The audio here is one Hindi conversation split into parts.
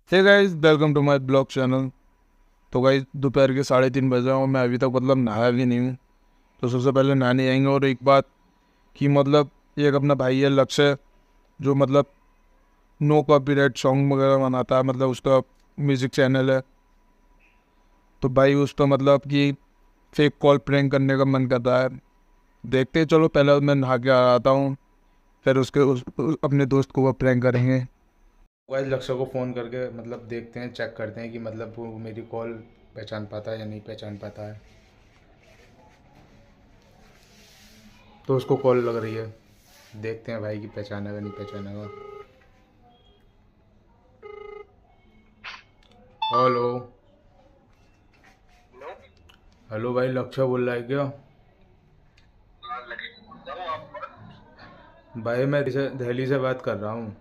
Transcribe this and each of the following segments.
Hey guys, welcome to my blog channel. तो गाइस दोपहर के 3:30 बजे और मैं अभी तक नहाया भी नहीं हूँ। तो सबसे पहले नहाने आएंगे। और एक बात कि एक अपना भाई है लक्ष्य, जो नो कॉपीराइट सॉन्ग वगैरह बनाता है, उसका म्यूज़िक चैनल है। तो भाई उस पर कि फेक कॉल प्रैंक करने का मन करता है। देखते हैं, चलो पहले मैं नहा के आता हूँ, फिर अपने दोस्त को वो प्रैंक करेंगे। गाइस लक्ष्य को फ़ोन करके देखते हैं, चेक करते हैं कि वो मेरी कॉल पहचान पाता है या नहीं पहचान पाता है। तो उसको कॉल लग रही है, देखते हैं भाई की पहचानेगा नहीं पहचानेगा। हेलो। हेलो भाई, लक्ष्य बोल रहा है क्या? भाई मैं दिल्ली से बात कर रहा हूँ।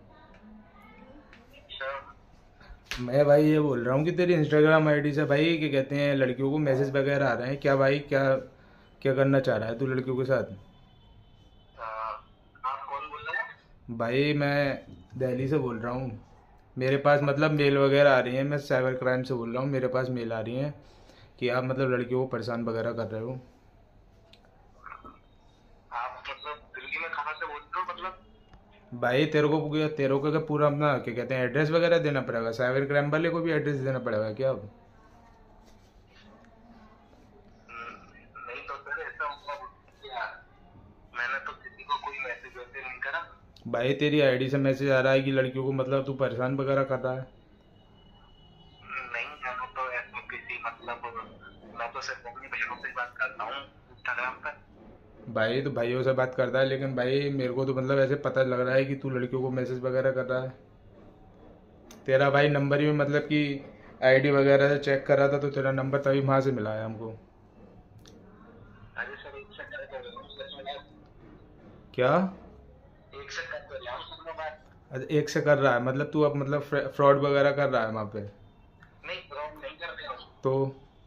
मैं भाई ये बोल रहा हूँ कि तेरी इंस्टाग्राम आईडी से भाई क्या कहते हैं लड़कियों को मैसेज वगैरह आ रहे हैं क्या भाई? क्या क्या करना चाह रहा है तू लड़कियों के साथ? भाई मैं दिल्ली से बोल रहा हूँ। मेरे पास मेल वगैरह आ रही हैं, मैं साइबर क्राइम से बोल रहा हूँ। मेरे पास मेल आ रही हैं कि आप लड़कियों को परेशान वगैरह कर रहे हो। भाई तेरे को क्या पूरा अपना क्या कहते हैं एड्रेस वगैरह देना पड़ेगा? साइबर क्राइम वाले को भी एड्रेस देना पड़ेगा क्या अब? भाई तेरी आईडी से मैसेज आ रहा है कि लड़कियों को तू परेशान वगैरह कर रहा है। भाई तो भाइयों से बात करता है, लेकिन भाई मेरे को तो ऐसे पता लग रहा है कि तू लड़कियों को मैसेज वगैरह कर रहा है। तेरा भाई नंबर ही कि आईडी वगैरह से चेक कर रहा था, तो तेरा नंबर तभी वहां से मिला है हमको। क्या? अच्छा, एक से कर रहा है तू अब फ्रॉड वगैरह कर रहा है वहाँ पे? तो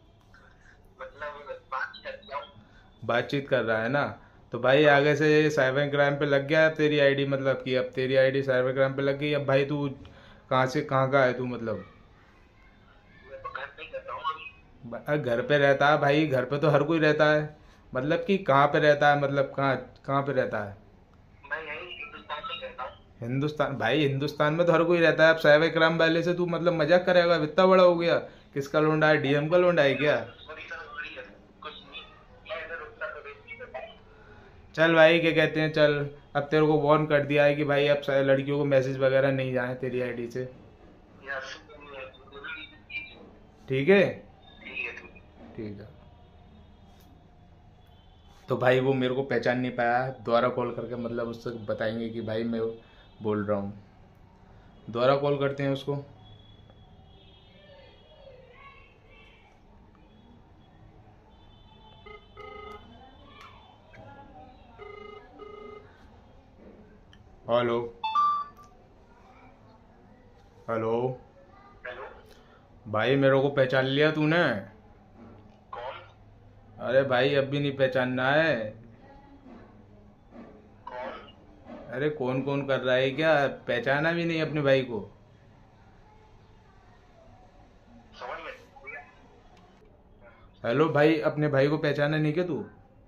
बातचीत कर रहा है ना? तो भाई आगे से साइबर क्राइम पे लग गया तेरी आईडी, कि अब तेरी आईडी साइबर क्राइम पे लग गई। अब भाई तू कहाँ से कहाँ का है तू घर पे रहता है भाई, घर पे तो हर कोई रहता है। कि कहाँ पे रहता है, कहाँ कहाँ पे रहता है? हिंदुस्तान भाई, हिंदुस्तान में तो हर कोई रहता है। अब साइबर क्राइम वाले से तू मजाक करेगा? इतना बड़ा हो गया? किसका लोंडा है, डीएम का लोंडा है क्या? चल भाई क्या कहते हैं, चल अब तेरे को वार्न कर दिया है कि भाई अब लड़कियों को मैसेज वगैरह नहीं जाए तेरी आईडी से। ठीक है। ठीक है। तो भाई वो मेरे को पहचान नहीं पाया, दोबारा कॉल करके उससे बताएंगे कि भाई मैं बोल रहा हूँ। दोबारा कॉल करते हैं उसको। हेलो। हेलो। भाई मेरे को पहचान लिया तूने? अरे भाई अब भी नहीं पहचानना है? अरे कौन कौन कर रहा है क्या? पहचाना भी नहीं अपने भाई को? हेलो भाई, अपने भाई को पहचाना नहीं क्या तू?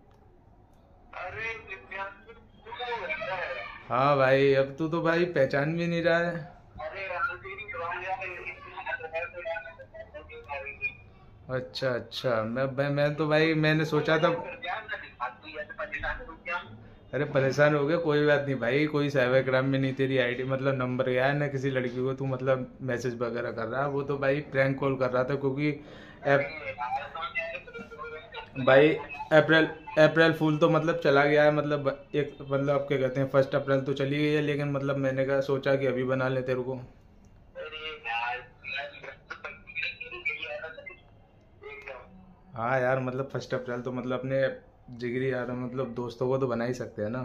हाँ भाई, अब तू तो भाई पहचान भी नहीं रहा है। अच्छा अच्छा, मैं तो भाई मैंने सोचा था। अरे परेशान हो गया, कोई बात नहीं भाई, कोई साइबर क्राइम में नहीं। तेरी आईडी नंबर गया है ना किसी लड़की को, तू मैसेज वगैरह कर रहा है। वो तो भाई प्रैंक कॉल कर रहा था, क्योंकि ऐप भाई अप्रैल अप्रैल फूल तो चला गया है। एक अब क्या कहते हैं 1 अप्रैल तो चली गई है, लेकिन मैंने कहा सोचा कि अभी बना ले तेरे को। हाँ यार, 1 अप्रैल तो अपने जिगरी यार दोस्तों को तो बना ही सकते हैं ना।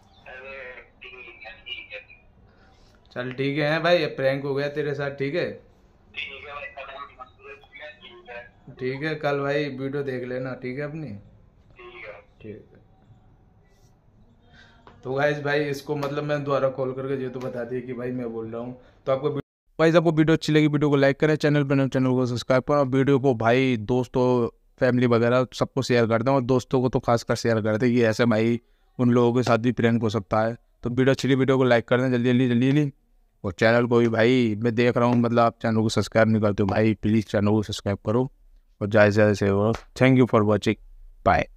चल ठीक है भाई, प्रैंक हो गया तेरे साथ, ठीक है। ठीक है, कल भाई वीडियो देख लेना, ठीक है अपनी। ठीक है। तो गाइस भाई इसको मैं दोबारा कॉल करके ये तो बता दिया कि भाई मैं बोल रहा हूँ। तो आपको भाई आपको वीडियो अच्छी लगी वीडियो को लाइक करें, चैनल पर चैनल को सब्सक्राइब करें और वीडियो को भाई दोस्तों फैमिली वगैरह सबको शेयर कर दें, और दोस्तों को तो खासकर शेयर कर दें कि ऐसे भाई उन लोगों के साथ भी प्रैंक हो सकता है। तो वीडियो अच्छी लगी वीडियो को लाइक कर दें जल्दी जल्दी जल्दी जल्दी, और चैनल को भी भाई मैं देख रहा हूँ मतलब आप चैनल को सब्सक्राइब नहीं करते हो भाई, प्लीज़ चैनल को सब्सक्राइब करो और ज़्यादा से ज़्यादा शेयर करो। Thank you for watching, bye.